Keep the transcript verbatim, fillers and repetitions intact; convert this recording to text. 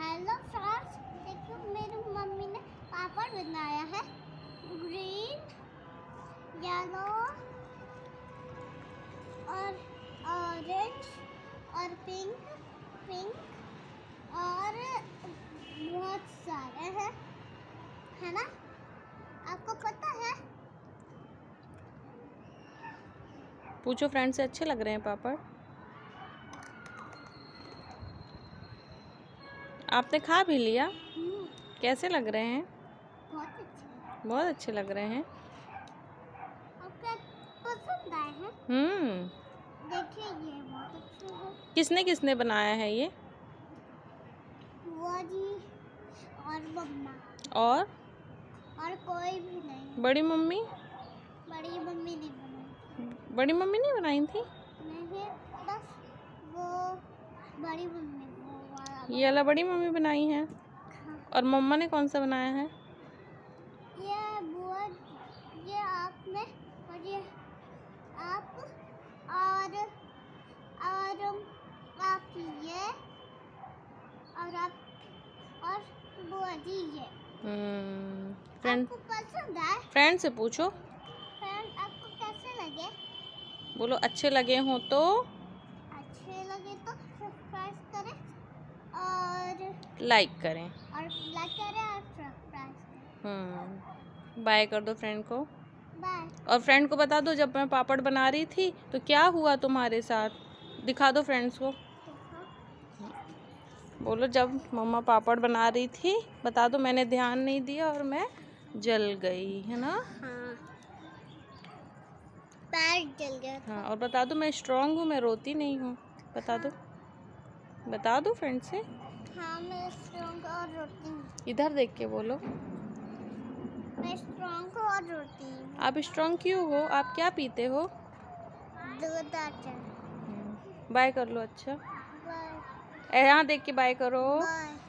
Hello friends, देखो मेरी mummy ने पापड़ बनाया है। ग्रीन, येलो और ऑरेंज और पिंक पिंक और बहुत सारे हैं, है ना? आपको पता है? पूछो फ्रेंड से, अच्छे लग रहे हैं पापड़? आपने खा भी लिया? कैसे लग रहे हैं? बहुत अच्छे बहुत अच्छे लग रहे हैं। आपको पसंद आए हैं? हम्म देखिए ये बहुत अच्छे हैं। किसने किसने बनाया है ये? बुआ जी और मम्मा। और और कोई भी नहीं। बड़ी मम्मी? बड़ी मम्मी नहीं बनाई। बड़ी मम्मी नहीं बनाई थी? नहीं, बस वो बड़ी मम्मी वो वाला। ये वाला बड़ी मम्मी बनाई है। हाँ। और मम्मा ने कौन सा बनाया है? ये बुआ, ये आप में और ये आप और और आप ये और आप और बुआ जी ये। हम्म फ्रेंड आपको पसंद है? फ्रेंड से पूछो। फ्रेंड आपको कैसे लगे? बोलो अच्छे लगे हो तो अच्छे लगे तो सब्सक्राइब करें और लाइक करें और लाइक करें और सब्सक्राइब करें। हम्म बाय कर दो फ्रेंड को। बाय। और फ्रेंड को बता दो, जब मैं पापड़ बना रही थी तो क्या हुआ तुम्हारे साथ, दिखा दो फ्रेंड्स को। बोलो, जब मम्मा पापड़ बना रही थी बता दो, मैंने ध्यान नहीं दिया और मैं जल गई, है ना? हाँ, पैर जल गया था। हाँ, और बता दो मैं स्ट्रांग हूँ, मैं रोती नहीं हूँ। बता दो, बता दो फ्रेंड से। हाँ, मैं स्ट्रांग और रोती हूँ। इधर देख के बोलो। मैं स्ट्रांग और रोती हूँ। आप स्ट्रांग क्यों हो? आप क्या पीते हो? दूध आटा। बाय कर लो। अच्छा, बाय। यहाँ देख के बाय करो। बाय।